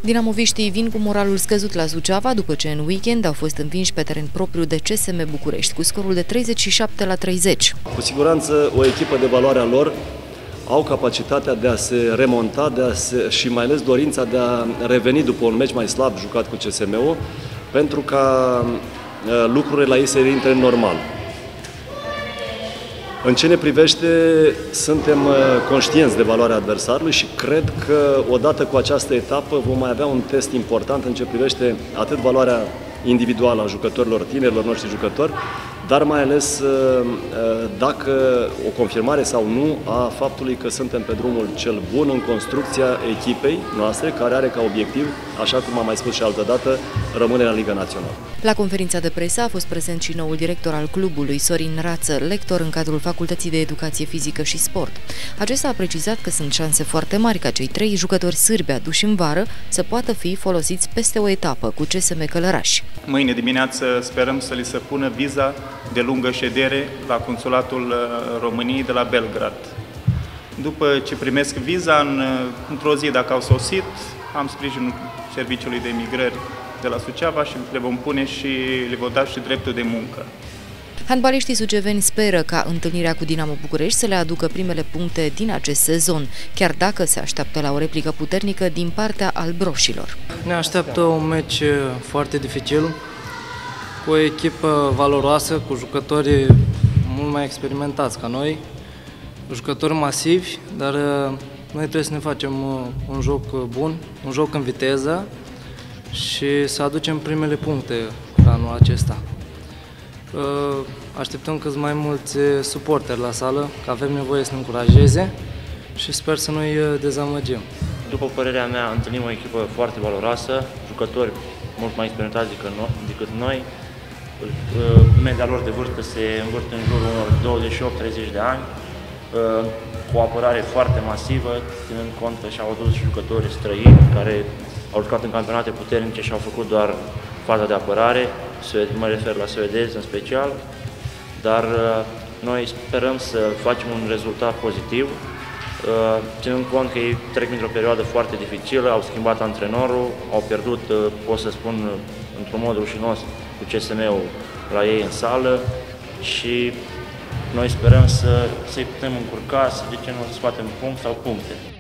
Dinamoviștii vin cu moralul scăzut la Suceava după ce în weekend au fost învinși pe teren propriu de CSM București cu scorul de 37-30. Cu siguranță o echipă de valoarea lor au capacitatea de a se remonta și mai ales dorința de a reveni după un meci mai slab jucat cu CSM-ul pentru ca lucrurile la ei să intre normal. În ce ne privește, suntem conștienți de valoarea adversarului și cred că odată cu această etapă vom mai avea un test important în ce privește atât valoarea individuală a jucătorilor, tinerilor noștri jucători, dar mai ales dacă o confirmare sau nu a faptului că suntem pe drumul cel bun în construcția echipei noastre, care are ca obiectiv, așa cum am mai spus și altădată, rămânerea în Liga Națională. La conferința de presă a fost prezent și noul director al clubului, Sorin Rață, lector în cadrul Facultății de Educație Fizică și Sport. Acesta a precizat că sunt șanse foarte mari ca cei 3 jucători sârbi aduși în vară să poată fi folosiți peste o etapă cu CSM Călăraș. Mâine dimineață sperăm să li se pună viza de lungă ședere la Consulatul României de la Belgrad. După ce primesc viza, într-o zi, dacă au sosit, am sprijinul Serviciului de Emigrări de la Suceava și le vom pune și le vom da și dreptul de muncă. Handbaliștii suceveni speră ca întâlnirea cu Dinamo București să le aducă primele puncte din acest sezon, chiar dacă se așteaptă la o replică puternică din partea albroșilor. Ne așteaptă un meci foarte dificil, cu o echipă valoroasă, cu jucători mult mai experimentați ca noi, jucători masivi, dar noi trebuie să ne facem un joc bun, un joc în viteză și să aducem primele puncte anul acesta. Așteptăm cât mai mulți suporteri la sală, că avem nevoie să ne încurajeze și sper să nu-i dezamăgim. După părerea mea, întâlnim o echipă foarte valoroasă, jucători mult mai experimentați decât noi. Media lor de vârstă se învârte în jurul unor 28-30 de ani, cu o apărare foarte masivă, ținând cont că și-au adus jucători străini care au jucat în campionate puternice și au făcut doar faza de apărare, mă refer la suedezi în special, dar noi sperăm să facem un rezultat pozitiv, ținând cont că ei trec într-o perioadă foarte dificilă, au schimbat antrenorul, au pierdut, pot să spun, într-un mod rușinos cu CSM-ul la ei în sală și noi sperăm să-i putem încurca, să, de ce nu, să scoatem punct sau puncte.